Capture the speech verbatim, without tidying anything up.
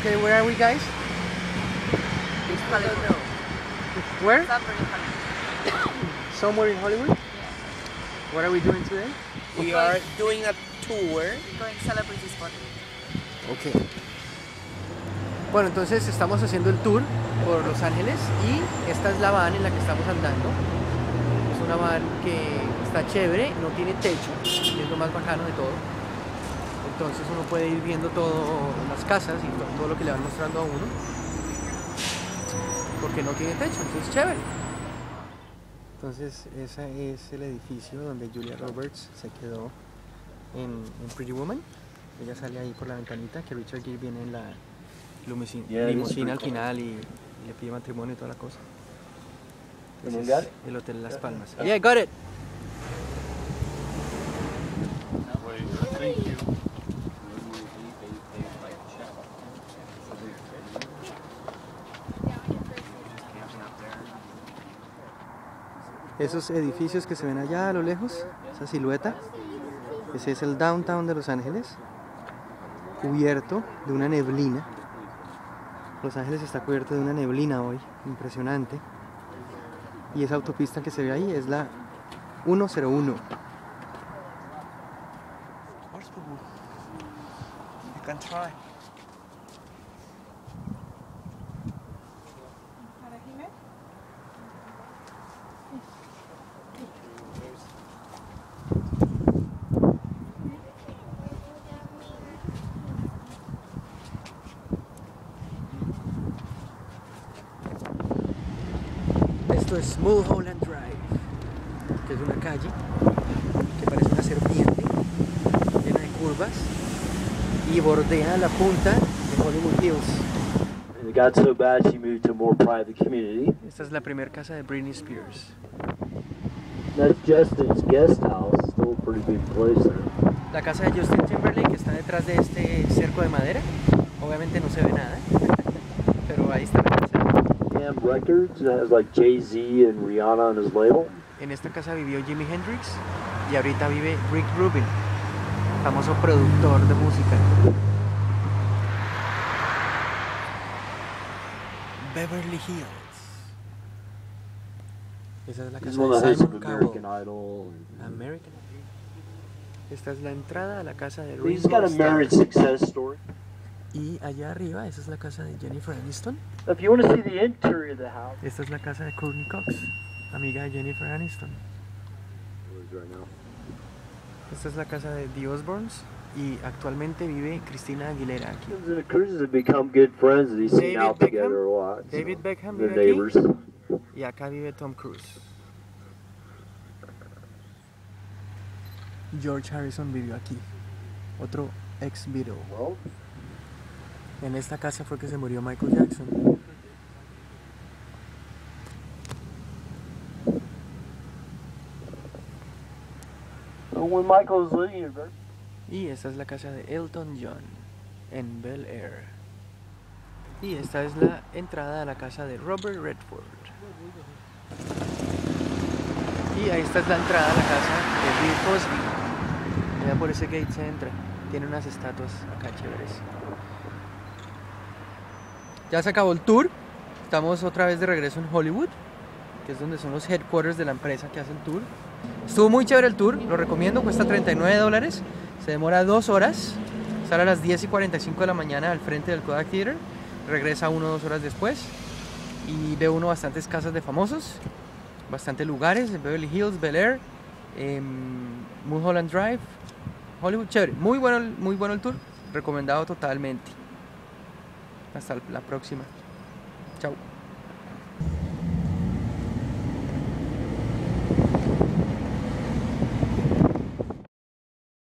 Okay, where are we, guys? It's Hollywood. Where? Somewhere in Hollywood. Somewhere in Hollywood? Yeah. What are we doing today? We are doing a tour. Going celebrity spot. Ok. Bueno, entonces estamos haciendo el tour por Los Ángeles y esta es la van en la que estamos andando. Es una van que está chévere, no tiene techo, y es lo más bacano de todo. Entonces uno puede ir viendo todo, las casas y to- todo lo que le van mostrando a uno. Porque no tiene techo, entonces chévere. Entonces ese es el edificio donde Julia Roberts se quedó en, en Pretty Woman. Ella sale ahí por la ventanita, que Richard Gere viene en la limusina, Yeah, limusina al it's pretty final y, y le pide matrimonio y toda la cosa. Ese Anyone es got it? el Hotel Las Palmas. Yeah, got it. Thank you. Esos edificios que se ven allá a lo lejos, esa silueta, ese es el downtown de Los Ángeles, cubierto de una neblina. Los Ángeles está cubierto de una neblina hoy, impresionante. Y esa autopista que se ve ahí es la ciento uno. You can try. Esto es Mulholland Drive, que es una calle que parece una serpiente, llena de curvas y bordea la punta de Hollywood Hills. And it got so bad she moved to a more private community. Esta es la primera casa de Britney Spears. That's Justin's guest house. Still a pretty big place there. La casa de Justin Timberlake está detrás de este cerco de madera. Obviamente no se ve nada, pero ahí está la casa. Cam Records that has like Jay-Z and Rihanna on his label. En esta casa vivió Jimi Hendrix y ahorita vive Rick Rubin, famoso productor de música. Beverly Hills. Esa es la This is casa one of the de hosts of Simon American Cowell. Idol. American. Esta es la entrada a la casa de He's Ringo got a marriage Starr. success story. Y allá arriba, esa es la casa de Jennifer Aniston. If you want to see the interior of the house, Esta es la casa de Courtney Cox, amiga de Jennifer Aniston. right now. Esta es la casa de The Osbournes y actualmente vive Cristina Aguilera aquí. Him and the Cruises have become good friends. He's seen David out Beckham? together a lot. so David Beckham they're vive aquí. neighbors. Y acá vive Tom Cruise. George Harrison vivió aquí, otro ex Beatle. Well, En esta casa fue que se murió Michael Jackson. when Michael was living in Berkeley. Y esta es la casa de Elton John en Bel Air. Y esta es la entrada a la casa de Robert Redford. Y ahí esta es la entrada a la casa de Bill Cosby. Mira, por ese gate se entra. Tiene unas estatuas acá chéveres. Ya se acabó el tour. Estamos otra vez de regreso en Hollywood, que es donde son los headquarters de la empresa que hace el tour. Estuvo muy chévere el tour, lo recomiendo, cuesta treinta y nueve dólares. Se demora dos horas. Sale a las diez y cuarenta y cinco de la mañana al frente del Kodak Theater. Regresa uno o dos horas después. Y ve uno bastantes casas de famosos, bastantes lugares, Beverly Hills, Bel Air, eh, Mulholland Drive, Hollywood, chévere. Muy bueno, muy bueno el tour, recomendado totalmente. Hasta la próxima. Chao.